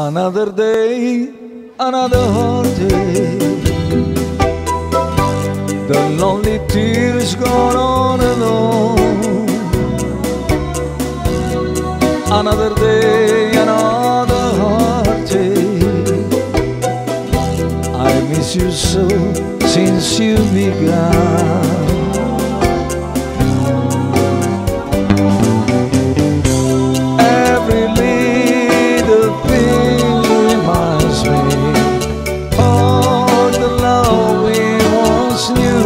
Another day, another heartache. The lonely tears gone on and on. Another day, another heartache. I miss you so since you began. Every little thing reminds me of the love we once knew.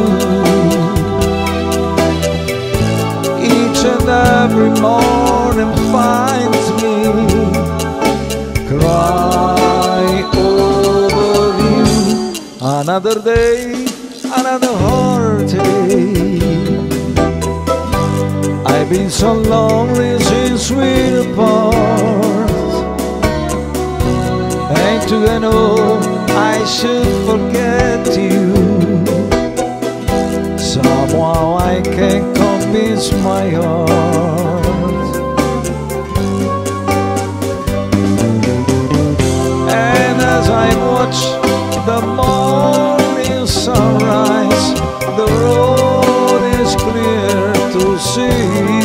Each and every morning finds me cry over you. Another day, another heartache. I've been so lonely since we're apart, and to know I should forget you. Somehow I can't convince my heart. And as I watch the morning sunrise, the road is clear to see.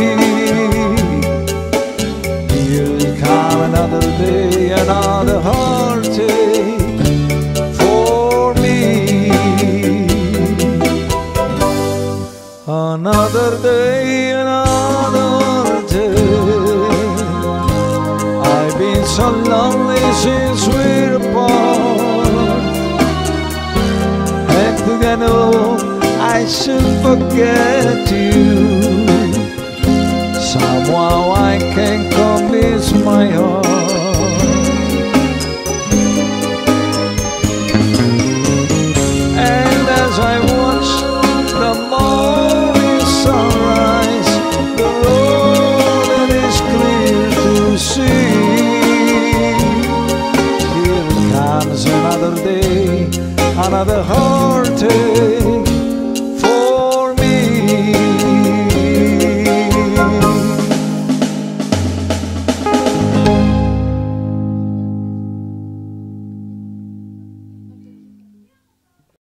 Here come another day, another heartache for me. Another day, another day. I've been so lonely since we're apart, and I know I should forget you. Somehow I can't convince my heart. And as I watch the morning sunrise, the road is clear to see. Here comes another day, another heartache.